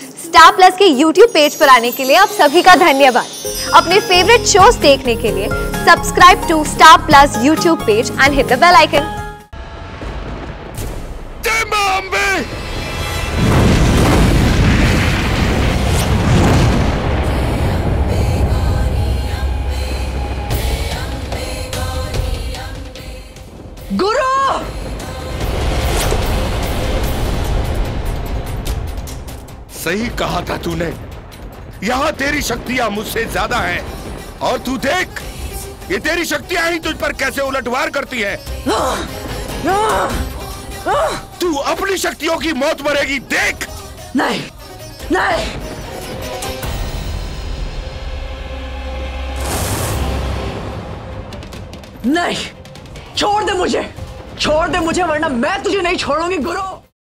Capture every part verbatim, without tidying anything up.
Star Plus के YouTube page पर आने के लिए आप सभी का धन्यवाद। अपने फेवरेट शोज देखने के लिए subscribe to Star Plus YouTube page and hit the bell icon. गुरु! सही कहा था तूने, यहाँ तेरी शक्तियां मुझसे ज्यादा हैं और तू देख ये तेरी शक्तियां ही तुझ पर कैसे उलटवार करती है। तू अपनी शक्तियों की मौत मरेगी, देख। नहीं, नहीं। नहीं, छोड़ दे मुझे, छोड़ दे मुझे, वरना मैं तुझे नहीं छोड़ूंगी गुरु।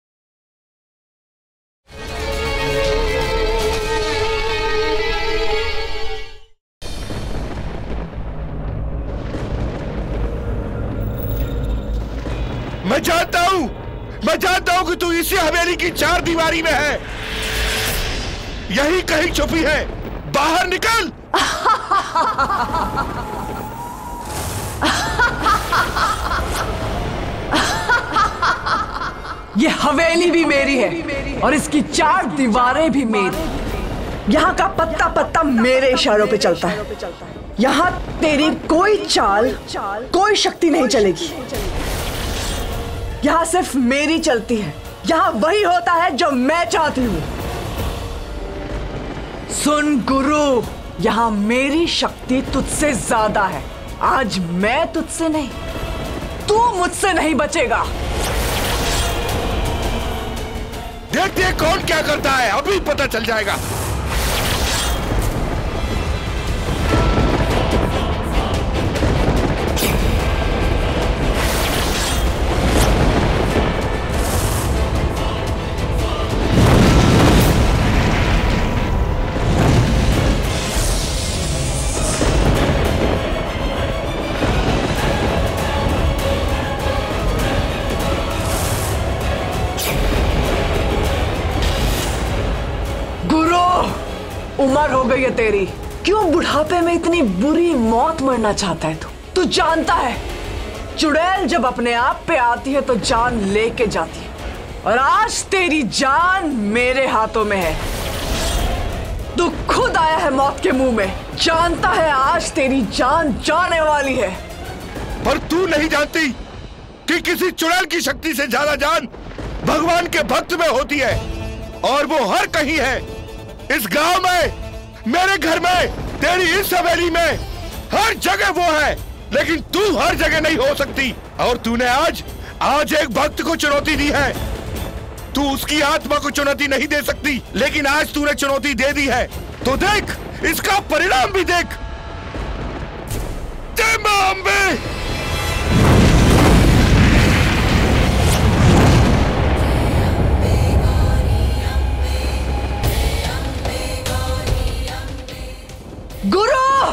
मैं जानता हूं, मैं जानता हूं कि तू इसी हवेली की चार दीवारी में है, यही कहीं छुपी है। बाहर निकल। ये हवेली भी मेरी है और इसकी चार दीवारें भी मेरी। यहाँ का पत्ता पत्ता मेरे इशारों पे चलता है। यहाँ तेरी कोई चाल, कोई शक्ति नहीं चलेगी। यहाँ सिर्फ मेरी चलती है। यहाँ वही होता है जो मैं चाहती हूँ। सुन गुरु, यहाँ मेरी शक्ति तुझसे ज्यादा है। आज मैं तुझसे नहीं, तू मुझसे नहीं बचेगा। देखते हैं कौन क्या करता है, अभी पता चल जाएगा। उम्र हो गई है तेरी, क्यों बुढ़ापे में इतनी बुरी मौत मरना चाहता है तू? तू जानता है चुड़ैल जब अपने आप पे आती है तो जान लेके जाती है, और आज तेरी जान मेरे हाथों में है। तू खुद आया है मौत के मुंह में, जानता है आज तेरी जान जाने वाली है। पर तू नहीं जानती कि किसी चुड़ैल की शक्ति से ज्यादा जान भगवान के भक्त में होती है, और वो हर कहीं है। इस गांव में, मेरे घर में, तेरी इस हवेली में, हर जगह वो है। लेकिन तू हर जगह नहीं हो सकती, और तूने आज आज एक भक्त को चुनौती दी है। तू उसकी आत्मा को चुनौती नहीं दे सकती, लेकिन आज तूने चुनौती दे दी है, तो देख इसका परिणाम भी देख। जय मां अम्बे। गुरु!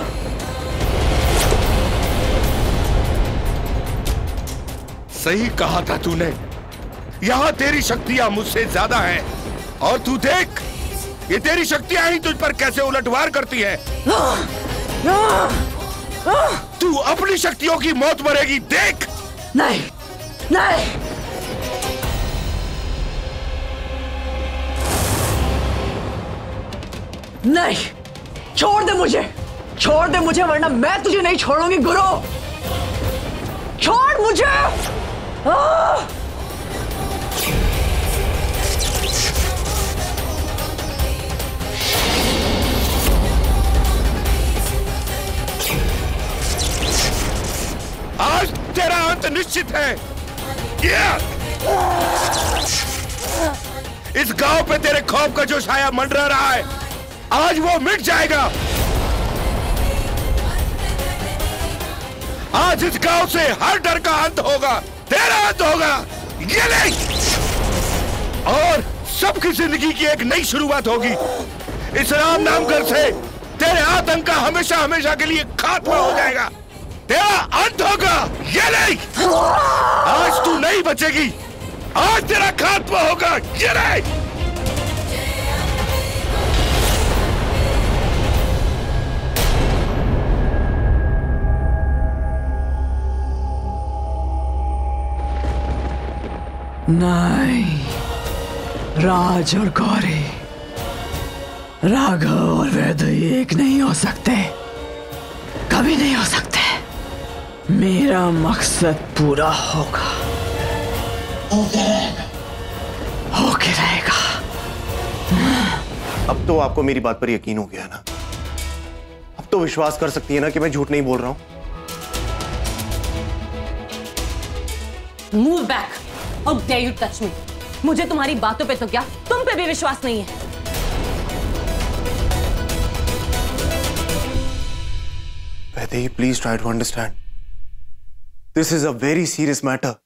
सही कहा था तूने, यहाँ तेरी शक्तियां मुझसे ज्यादा हैं, और तू देख ये तेरी शक्तियां ही तुझ पर कैसे उलटवार करती है। तू अपनी शक्तियों की मौत मरेगी, देख। नहीं, नहीं। नहीं, छोड़ दे मुझे, छोड़ दे मुझे, वरना मैं तुझे नहीं छोड़ूंगी गुरु। छोड़ मुझे। आ! आज तेरा अंत निश्चित है। इस गांव पे तेरे खौफ का जो साया मंडरा रहा है, आज वो मिट जाएगा। आज इस गांव से हर डर का अंत होगा, तेरा अंत होगा, ये नहीं। और सबकी जिंदगी की एक नई शुरुआत होगी। इस राम नाम घर से तेरे आतंक का हमेशा हमेशा के लिए खात्मा हो जाएगा, तेरा अंत होगा, ये नहीं। आज तू नहीं बचेगी, आज तेरा खात्मा होगा, ये नहीं। नहीं, राज और गौरी, राघव और वैदेही एक नहीं हो सकते, कभी नहीं हो सकते। मेरा मकसद पूरा होगा, होके रहेगा, होके रहेगा। अब तो आपको मेरी बात पर यकीन हो गया ना? अब तो विश्वास कर सकती है ना कि मैं झूठ नहीं बोल रहा हूं? Move back, how dare you touch me. मुझे तुम्हारी बातों पे तो क्या, तुम पे भी विश्वास नहीं है। Vaidehi, please try to understand, this is a very serious matter.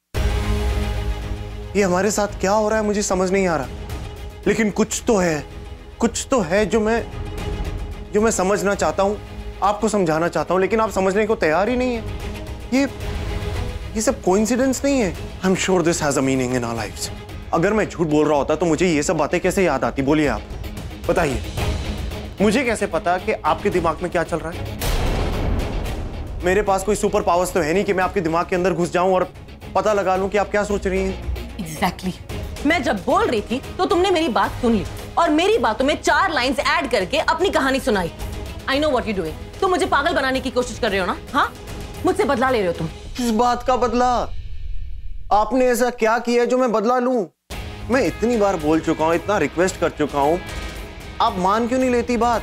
ये हमारे साथ क्या हो रहा है मुझे समझ नहीं आ रहा, लेकिन कुछ तो है, कुछ तो है जो मैं जो मैं समझना चाहता हूं, आपको समझाना चाहता हूं, लेकिन आप समझने को तैयार ही नहीं है। ये ये सब कोइंसिडेंस नहीं है। I am sure this has a meaning in our lives. अगर मैं झूठ बोल रहा होता तो मुझे ये सब बातें कैसे याद आती? बोलिए आप, बताइए। मुझे कैसे पता कि आपके दिमाग में क्या चल रहा है? मेरे पास कोई सुपर पावर्स तो है नहीं कि मैं आपके दिमाग के अंदर घुस जाऊं और पता लगा लूं कि आप क्या सोच रही हैं। Exactly exactly. मैं जब बोल रही थी तो तुमने मेरी बात सुन ली और मेरी बातों में चार लाइंस ऐड करके अपनी कहानी सुनाई। I know what you doing. तुम मुझे पागल बनाने की कोशिश कर रहे हो ना? हाँ, मुझसे बदला ले रहे हो तुम। किस बात का बदला? आपने ऐसा क्या किया है जो मैं बदला लूं? मैं इतनी बार बोल चुका हूं, इतना रिक्वेस्ट कर चुका हूं, आप मान क्यों नहीं लेती बात?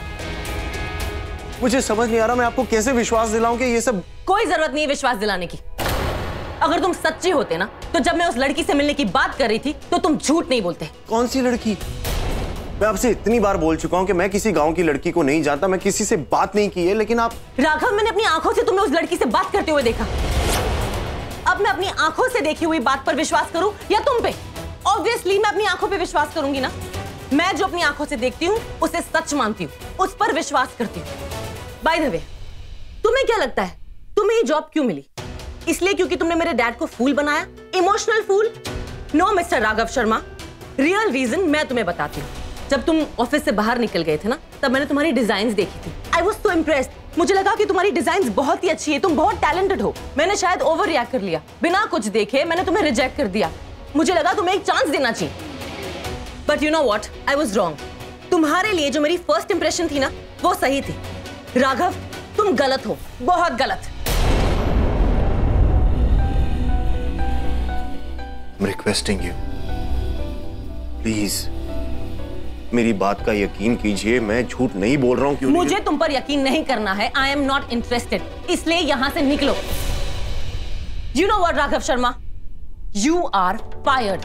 मुझे समझ नहीं आ रहा मैं आपको कैसे विश्वास दिलाऊं कि ये सब। कोई जरूरत नहीं है विश्वास दिलाने की। अगर तुम सच्चे होते ना तो जब मैं उस लड़की से मिलने की बात कर रही थी तो तुम झूठ नहीं बोलते। कौन सी लड़की? मैं आपसे इतनी बार बोल चुका हूं कि मैं किसी गांव की लड़की को नहीं जानता, मैं किसी से बात नहीं की है, लेकिन आप। राघव, मैंने अपनी आंखों से तुम्हें उस लड़की से बात करते हुए देखा। अब मैं अपनी आंखों से देखी हुई बात पर विश्वास करूं या तुम पे? ऑब्वियसली मैं अपनी आंखों पे विश्वास करूंगी ना। मैं जो अपनी आंखों से देखती हूँ उसे सच मानती हूँ, उस पर विश्वास करती हूँ। बाय द वे, तुम्हें क्या लगता है तुम्हें ये जॉब क्यों मिली? इसलिए क्योंकि तुमने मेरे डैड को फूल बनाया, emotional fool? No mister Raghav Sharma, real reason मैं तुम्हें बताती हूँ। जब तुम ऑफिस से बाहर निकल गए थे ना, तब मैंने तुम्हारी डिजाइन्स देखी थी। I was so impressed. मुझे लगा कि तुम्हारी डिजाइन्स बहुत ही अच्छी है, तुम बहुत टैलेंटेड हो। मैंने शायद ओवर रिएक्ट कर लिया, बिना कुछ देखे मैंने तुम्हें रिजेक्ट कर दिया। मुझे लगा तुम्हें एक चांस देना चाहिए, but you know what, I was wrong. तुम्हारे लिए जो मेरी फर्स्ट इंप्रेशन थी ना, वो सही थी। राघव, तुम गलत हो, बहुत गलत। I'm requesting you, प्लीज मेरी बात का यकीन कीजिए, मैं झूठ नहीं बोल रहा हूं। क्यों? मुझे तुम पर यकीन नहीं करना है। आई एम नॉट इंटरेस्टेड, इसलिए यहां से निकलो। You know what Raghav Sharma, you are fired.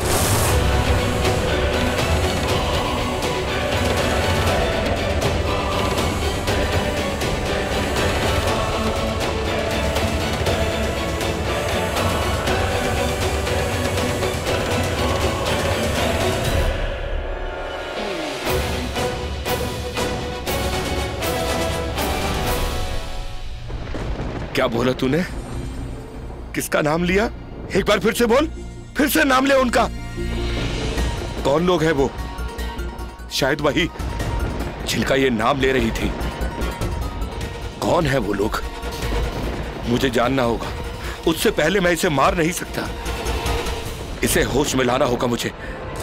क्या बोला तूने? किसका नाम लिया? एक बार फिर से बोल, फिर से नाम ले उनका। कौन लोग हैं वो? शायद वही जिनका ये नाम ले रही थी। कौन है वो लोग? मुझे जानना होगा। उससे पहले मैं इसे मार नहीं सकता। इसे होश में लाना होगा मुझे।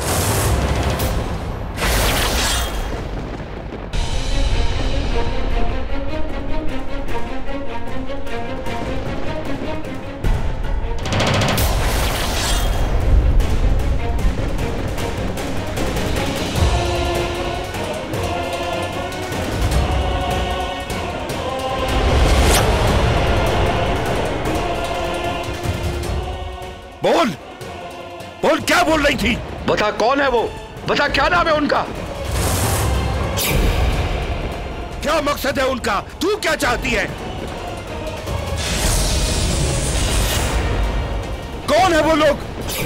बोल, बोल, क्या बोल रही थी? बता कौन है वो? बता क्या नाम है उनका? क्या मकसद है उनका? तू क्या चाहती है? कौन है वो लोग?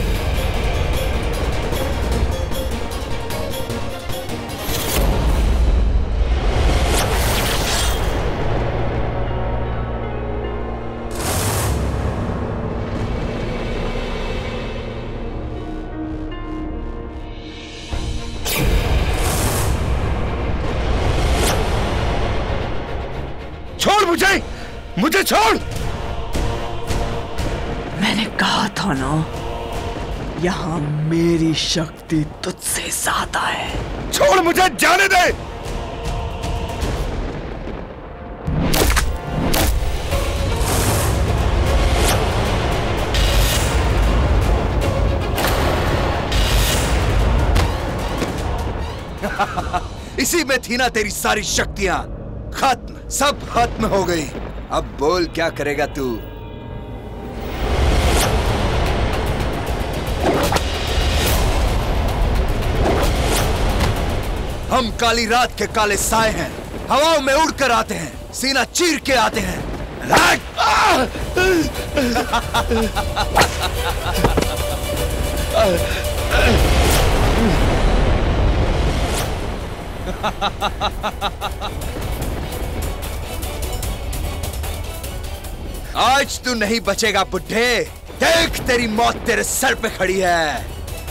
छोड़ मुझे, मुझे छोड़। मैंने कहा था ना, यहाँ मेरी शक्ति तुझसे ज्यादा है। छोड़ मुझे, जाने दे। इसी में थी ना तेरी सारी शक्तियां। खत्म, सब खत्म हो गई। अब बोल क्या करेगा तू? हम काली रात के काले साए हैं, हवाओं में उड़कर आते हैं, सीना चीर के आते हैं। आज तू नहीं बचेगा बुड्ढे। देख, तेरी मौत तेरे सर पे खड़ी है।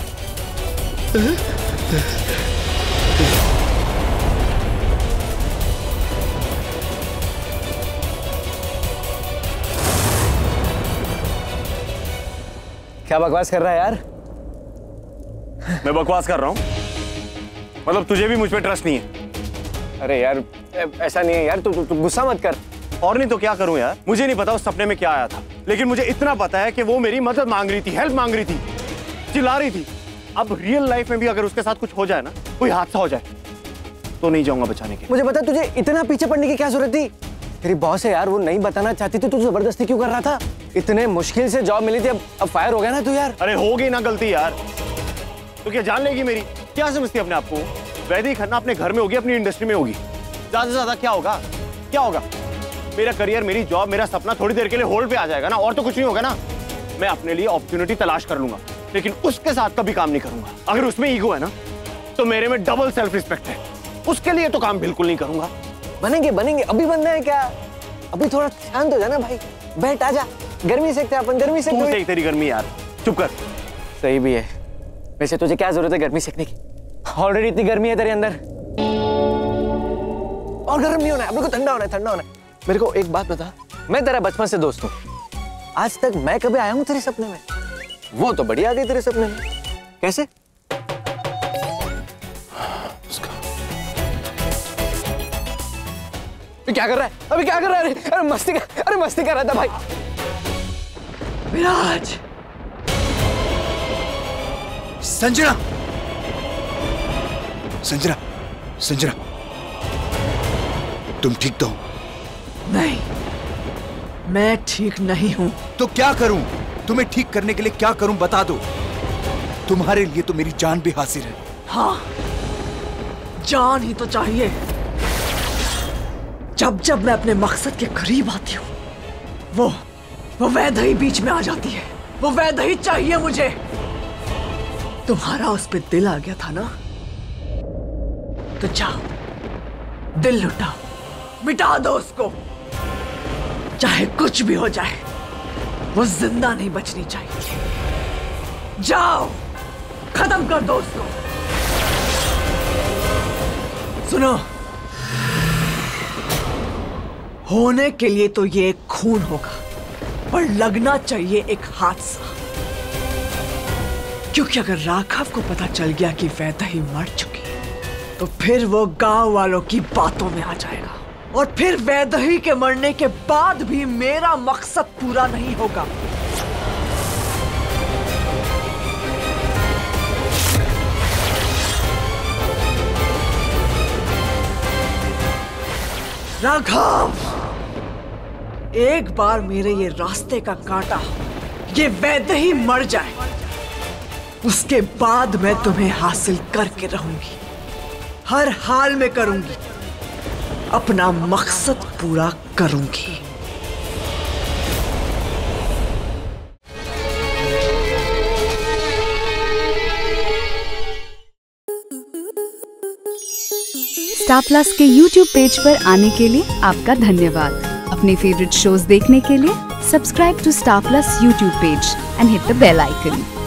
क्या बकवास कर रहा है यार? मैं बकवास कर रहा हूँ? मतलब तुझे भी मुझ पे ट्रस्ट नहीं है? अरे यार ऐसा नहीं है यार, तू तू गुस्सा मत कर। और नहीं तो क्या करूं यार? मुझे नहीं पता उस सपने में क्या आया था, लेकिन मुझे इतना पता है कि वो मेरी मदद मांग रही थी, हेल्प मांग रही थी, चिल्ला रही थी। अब रियल लाइफ में भी अगर उसके साथ कुछ हो जाए ना, कोई हादसा हो जाए, तो नहीं जाऊंगा बचाने के लिए। मुझे पता तुझे इतना पीछे पड़ने की क्या जरूरत थी? तेरी बॉस है यार, वो नहीं बताना चाहती थी, तू जबरदस्ती क्यों कर रहा था? इतने मुश्किल से जॉब मिली थी, अब अब फायर हो गया ना तू यार। अरे हो गई ना गलती यार, तो क्या जान लेगी मेरी? क्या समझती है अपने आप को? वैदिक खन्ना अपने घर में होगी, अपनी इंडस्ट्री में होगी, ज्यादा से ज्यादा क्या होगा? क्या होगा? मेरा करियर, मेरी जॉब, मेरा सपना थोड़ी देर के लिए होल्ड पे आ जाएगा ना, और तो कुछ नहीं होगा ना। मैं अपने लिए अपॉर्चुनिटी तलाश कर लूंगा, लेकिन उसके साथ कभी काम नहीं करूंगा। अगर उसमें ईगो है ना, तो मेरे में डबल सेल्फ रिस्पेक्ट है, उसके लिए तो काम बिल्कुल नहीं करूंगा। बनेंगे बनेंगे, अभी बनना है क्या? अभी थोड़ा शांत हो जाना भाई, बैठ आजा, गर्मी सेकते अपन, गर्मी सेक। तू सेक तेरी गर्मी यार, चुप कर। सही भी है, वैसे तुझे क्या जरूरत है गर्मी सेकने की? ऑलरेडी इतनी गर्मी है तेरे अंदर, और गर्म नहीं होना है, अपने को ठंडा होना है, ठंडा होना है। मेरे को एक बात बता, मैं तेरा बचपन से दोस्त हूँ, आज तक मैं कभी आया हूँ तेरे सपने में? वो तो बड़ी आ गई तेरे सपने में, कैसे? क्या कर रहा है अभी? क्या कर रहा है? अरे मस्ती कर, अरे मस्ती कर रहा था भाई। विराज, संजना, संजना, संजना, तुम ठीक तो हो? नहीं, मैं ठीक नहीं हूं। तो क्या करूं? तुम्हें ठीक करने के लिए क्या करूं बता दो। तुम्हारे लिए तो मेरी जान भी हाजिर है। हाँ, जान ही तो चाहिए। जब जब मैं अपने मकसद के करीब आती हूँ, वो वो वैदही बीच में आ जाती है। वो वैदही चाहिए मुझे। तुम्हारा उस पे दिल आ गया था ना, तो जाओ, दिल लुटाओ, मिटा दो उसको। चाहे कुछ भी हो जाए, वो जिंदा नहीं बचनी चाहिए। जाओ, खत्म कर दो उसको। सुनो, होने के लिए तो ये एक खून होगा, पर लगना चाहिए एक हादसा। क्योंकि अगर राघव को पता चल गया कि वैदही मर चुकी है, तो फिर वो गांव वालों की बातों में आ जाएगा, और फिर वैदही के मरने के बाद भी मेरा मकसद पूरा नहीं होगा। राघव, एक बार मेरे ये रास्ते का कांटा, ये वैदही मर जाए, उसके बाद मैं तुम्हें हासिल करके रहूंगी, हर हाल में करूंगी, अपना मकसद पूरा करूंगी। स्टार प्लस के यूट्यूब पेज पर आने के लिए आपका धन्यवाद। अपने फेवरेट शोज देखने के लिए subscribe to Star Plus YouTube page and hit the bell icon.